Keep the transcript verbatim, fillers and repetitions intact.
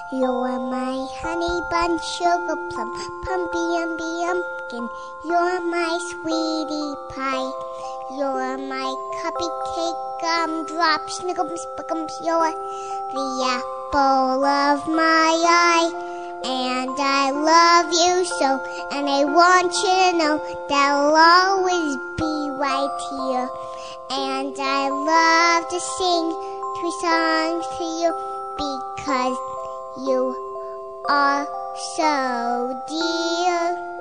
You're my honey bun, sugar plum, pumpy umby umpkin. You're my sweetie pie. You're my cupcake gumdrop, snickums, spickums. You're the apple of my eye. And I love you so, and I want you to know that I'll always be right here. And I love to sing three songs to you because you are so dear.